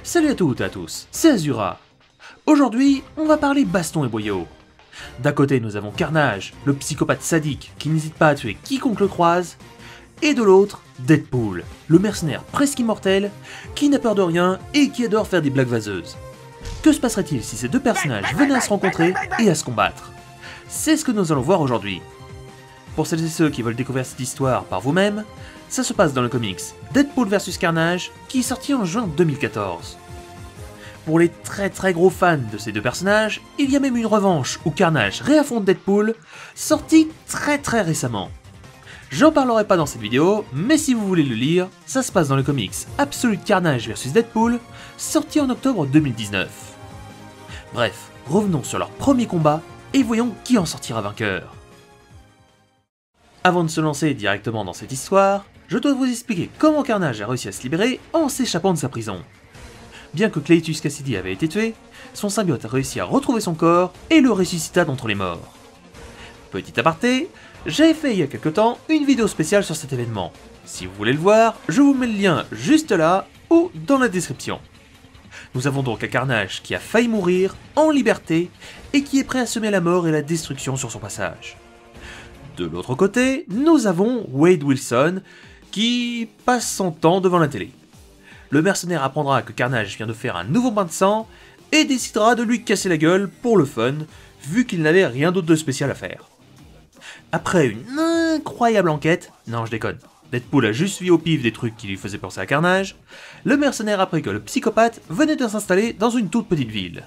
Salut à toutes et à tous, c'est Azura. Aujourd'hui, on va parler baston et boyau. D'un côté, nous avons Carnage, le psychopathe sadique qui n'hésite pas à tuer quiconque le croise, et de l'autre, Deadpool, le mercenaire presque immortel qui n'a peur de rien et qui adore faire des blagues vaseuses. Que se passerait-il si ces deux personnages venaient à se rencontrer et à se combattre? C'est ce que nous allons voir aujourd'hui. Pour celles et ceux qui veulent découvrir cette histoire par vous-même, ça se passe dans le comics Deadpool vs Carnage qui est sorti en juin 2014. Pour les très gros fans de ces deux personnages, il y a même une revanche où Carnage réaffronte Deadpool, sortie très récemment. J'en parlerai pas dans cette vidéo, mais si vous voulez le lire, ça se passe dans le comics Absolute Carnage vs Deadpool, sorti en octobre 2019. Bref, revenons sur leur premier combat et voyons qui en sortira vainqueur. Avant de se lancer directement dans cette histoire, je dois vous expliquer comment Carnage a réussi à se libérer en s'échappant de sa prison. Bien que Cletus Kasady avait été tué, son symbiote a réussi à retrouver son corps et le ressuscita d'entre les morts. Petit aparté, j'avais fait il y a quelque temps une vidéo spéciale sur cet événement. Si vous voulez le voir, je vous mets le lien juste là ou dans la description. Nous avons donc un Carnage qui a failli mourir en liberté et qui est prêt à semer la mort et la destruction sur son passage. De l'autre côté, nous avons Wade Wilson qui passe son temps devant la télé. Le mercenaire apprendra que Carnage vient de faire un nouveau bain de sang et décidera de lui casser la gueule pour le fun, vu qu'il n'avait rien d'autre de spécial à faire. Après une incroyable enquête, non je déconne, Deadpool a juste vu au pif des trucs qui lui faisaient penser à Carnage, le mercenaire apprit que le psychopathe venait de s'installer dans une toute petite ville.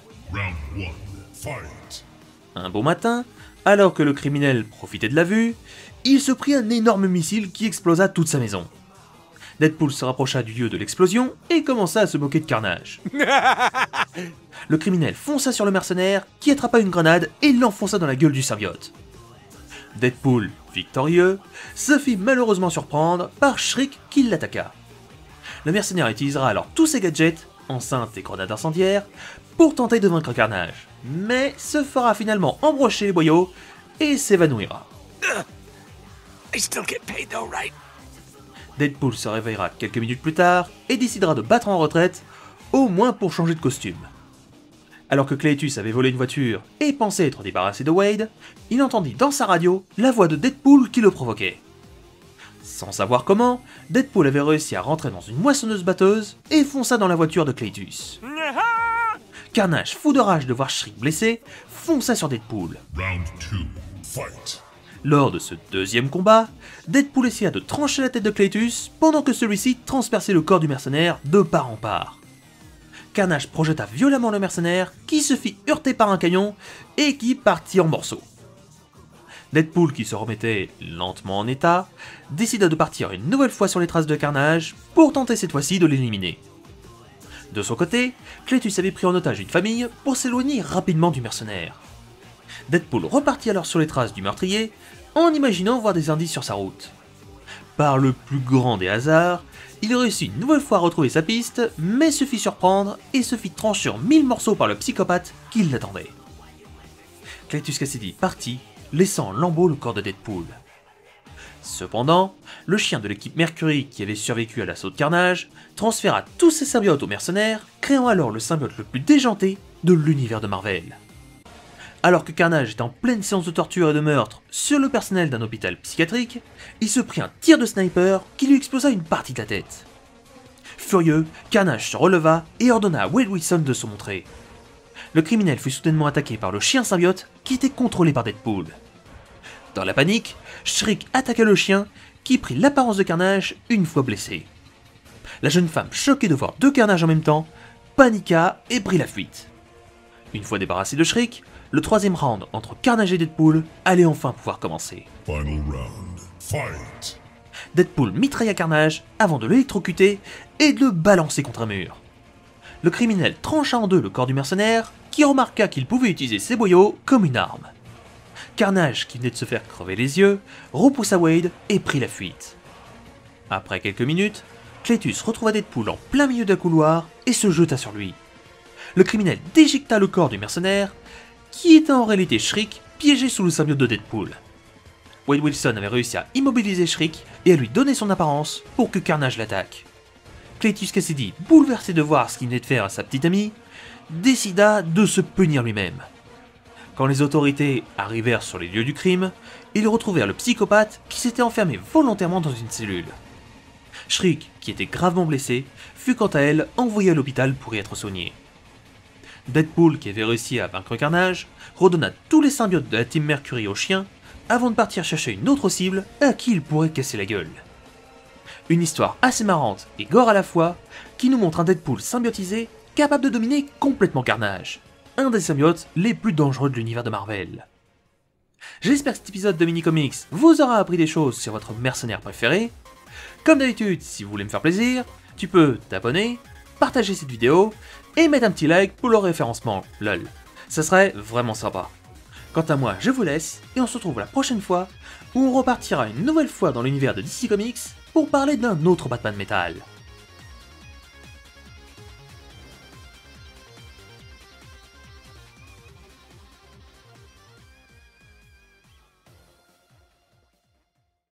Un beau matin, alors que le criminel profitait de la vue, il se prit un énorme missile qui explosa toute sa maison. Deadpool se rapprocha du lieu de l'explosion et commença à se moquer de Carnage. Le criminel fonça sur le mercenaire qui attrapa une grenade et l'enfonça dans la gueule du symbiote. Deadpool, victorieux, se fit malheureusement surprendre par Shriek qui l'attaqua. Le mercenaire utilisera alors tous ses gadgets, enceintes et grenades incendiaires, pour tenter de vaincre Carnage, mais se fera finalement embrocher les boyaux et s'évanouira. Deadpool se réveillera quelques minutes plus tard et décidera de battre en retraite, au moins pour changer de costume. Alors que Cletus avait volé une voiture et pensait être débarrassé de Wade, il entendit dans sa radio la voix de Deadpool qui le provoquait. Sans savoir comment, Deadpool avait réussi à rentrer dans une moissonneuse-batteuse et fonça dans la voiture de Cletus. Carnage, fou de rage de voir Shriek blessé, fonça sur Deadpool. Lors de ce deuxième combat, Deadpool essaya de trancher la tête de Cletus pendant que celui-ci transperçait le corps du mercenaire de part en part. Carnage projeta violemment le mercenaire qui se fit heurter par un camion et qui partit en morceaux. Deadpool, qui se remettait lentement en état, décida de partir une nouvelle fois sur les traces de Carnage pour tenter cette fois-ci de l'éliminer. De son côté, Cletus avait pris en otage une famille pour s'éloigner rapidement du mercenaire. Deadpool repartit alors sur les traces du meurtrier en imaginant voir des indices sur sa route. Par le plus grand des hasards, il réussit une nouvelle fois à retrouver sa piste, mais se fit surprendre et se fit trancher en 1000 morceaux par le psychopathe qui l'attendait. Cletus Kasady partit, laissant en lambeaux le corps de Deadpool. Cependant, le chien de l'équipe Mercury qui avait survécu à l'assaut de Carnage transféra tous ses symbiotes aux mercenaires, créant alors le symbiote le plus déjanté de l'univers de Marvel. Alors que Carnage était en pleine séance de torture et de meurtre sur le personnel d'un hôpital psychiatrique, il se prit un tir de sniper qui lui explosa une partie de la tête. Furieux, Carnage se releva et ordonna à Wade Wilson de se montrer. Le criminel fut soudainement attaqué par le chien symbiote qui était contrôlé par Deadpool. Dans la panique, Shriek attaqua le chien qui prit l'apparence de Carnage une fois blessé. La jeune femme, choquée de voir deux Carnages en même temps, paniqua et prit la fuite. Une fois débarrassé de Shriek, le troisième round entre Carnage et Deadpool allait enfin pouvoir commencer. Deadpool mitrailla Carnage avant de l'électrocuter et de le balancer contre un mur. Le criminel trancha en deux le corps du mercenaire qui remarqua qu'il pouvait utiliser ses boyaux comme une arme. Carnage, qui venait de se faire crever les yeux, repoussa Wade et prit la fuite. Après quelques minutes, Cletus retrouva Deadpool en plein milieu d'un couloir et se jeta sur lui. Le criminel déjecta le corps du mercenaire, qui était en réalité Shriek, piégé sous le symbiote de Deadpool. Wade Wilson avait réussi à immobiliser Shriek et à lui donner son apparence pour que Carnage l'attaque. Cletus Kasady, bouleversé de voir ce qu'il venait de faire à sa petite amie, décida de se punir lui-même. Quand les autorités arrivèrent sur les lieux du crime, ils retrouvèrent le psychopathe qui s'était enfermé volontairement dans une cellule. Shriek, qui était gravement blessée, fut quant à elle envoyée à l'hôpital pour y être soignée. Deadpool, qui avait réussi à vaincre Carnage, redonna tous les symbiotes de la Team Mercury aux chiens, avant de partir chercher une autre cible à qui il pourrait casser la gueule. Une histoire assez marrante et gore à la fois, qui nous montre un Deadpool symbiotisé capable de dominer complètement Carnage, un des symbiotes les plus dangereux de l'univers de Marvel. J'espère que cet épisode de Mini Comics vous aura appris des choses sur votre mercenaire préféré. Comme d'habitude, si vous voulez me faire plaisir, tu peux t'abonner, partager cette vidéo et mettre un petit like pour le référencement, lol. Ça serait vraiment sympa. Quant à moi, je vous laisse et on se retrouve la prochaine fois où on repartira une nouvelle fois dans l'univers de DC Comics pour parler d'un autre Batman Metal.